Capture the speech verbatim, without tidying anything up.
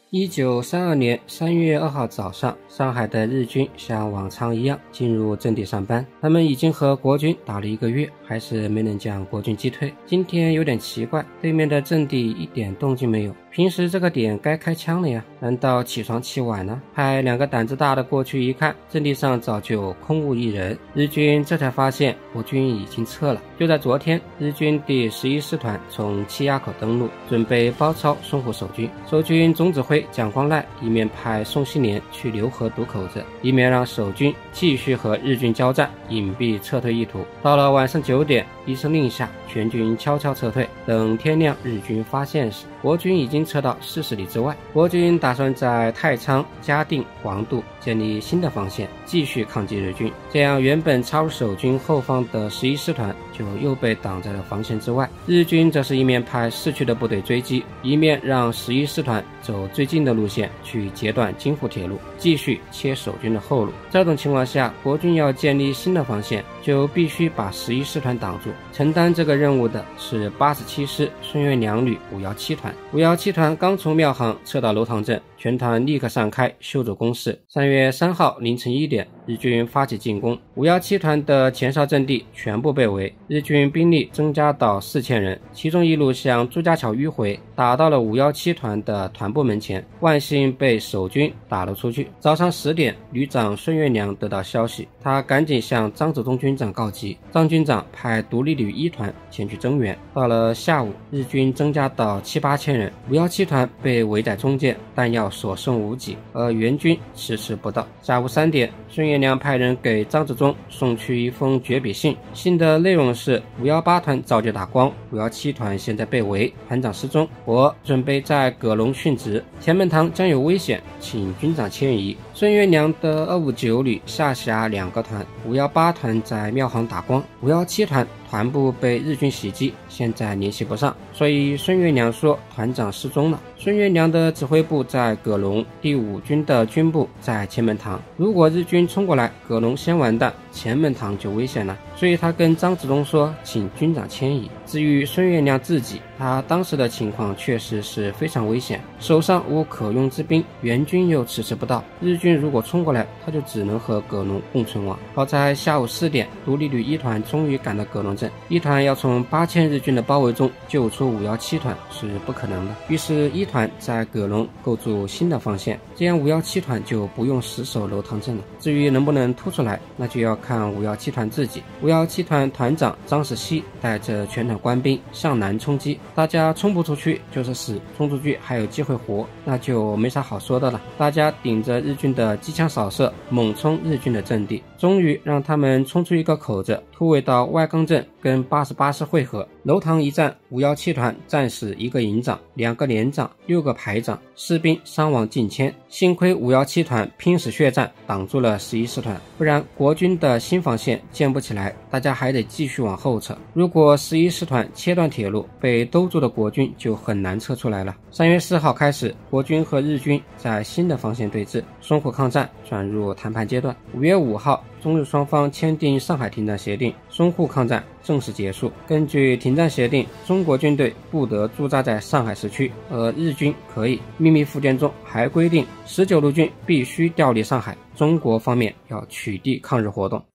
一九三二年三月二号早上，上海的日军像往常一样进入阵地上班。他们已经和国军打了一个月，还是没能将国军击退。今天有点奇怪，对面的阵地一点动静没有。平时这个点该开枪了呀，难道起床气晚了？派两个胆子大的过去一看，阵地上早就空无一人。日军这才发现国军已经撤了。就在昨天，日军第十一师团从七垭口登陆，准备包抄淞沪守军。守军总指挥蒋光鼐一面派宋希濂去留河堵口子，一面让守军继续和日军交战，隐蔽撤退意图。到了晚上九点，一声令下，全军悄悄撤退。等天亮，日军发现时，国军已经撤到四十里之外。国军打算在太仓、嘉定、黄渡建立新的防线，继续抗击日军。这样，原本插入守军后方的十一师团就又被挡在了防线之外。日军则是一面派市区的部队追击，一面让十一师团走最近的路线去截断京沪铁路，继续切守军的后路。这种情况下，国军要建立新的防线，就必须把十一师团挡住。承担这个任务的是八十七师孙元良旅五一七团。五一七团刚从庙行撤到楼塘镇，全团立刻散开，修筑工事。三月三号凌晨一点，日军发起进攻，五一七团的前哨阵地全部被围，日军兵力增加到四千人，其中一路向朱家桥迂回，打到了五一七团的团部门前，万幸被守军打了出去。早上十点，旅长孙元良得到消息，他赶紧向张子忠军长告急，张军长派独立旅一团前去增援。到了下午，日军增加到七八千人，五一七团被围在中间，弹药所剩无几，而援军迟迟不到。下午三点，孙元良派人给张自忠送去一封绝笔信，信的内容是：五一八团早就打光，五一七团现在被围，团长失踪，我准备在葛龙殉职，前门塘将有危险，请军长迁移。孙元良的二五九旅下辖两个团，五一八团在庙行打光，五一七团团部被日军袭击，现在联系不上，所以孙元良说团长失踪了。孙元良的指挥部在葛龙，第五军的军部在前门塘，如果日军冲过来，葛龙先完蛋，前门塘就危险了，所以他跟张子忠说请军长迁移。至于孙元良自己，他当时的情况确实是非常危险，手上无可用之兵，援军又迟迟不到，日军如果冲过来，他就只能和葛龙共存亡。好在下午四点，独立旅一团终于赶到葛龙镇，一团要从八千日军的包围中救出五一七团是不可能的，于是一团在葛龙构筑新的防线，这样五一七团就不用死守楼塘镇了。至于能不能突出来，那就要看五一七团自己。五一七团团长张世熙带着全团官兵向南冲击，大家冲不出去就是死，冲出去还有机会活，那就没啥好说的了。大家顶着日军的机枪扫射，猛冲日军的阵地，终于让他们冲出一个口子，突围到外岗镇跟八十八师会合。楼塘一战，五一七团战死一个营长，两个连长，六个排长，士兵伤亡近千。幸亏五一七团拼死血战，挡住了十一师团，不然国军的新防线建不起来，大家还得继续往后撤。如果十一师团切断铁路，被兜住的国军就很难撤出来了。三月四号开始，国军和日军在新的防线对峙，淞沪抗战转入谈判阶段。五月五号，中日双方签订上海停战协定，淞沪抗战正式结束。根据停战协定，中国军队不得驻扎在上海市区，而日军可以。秘密附件中还规定，十九路军必须调离上海，中国方面要取缔抗日活动。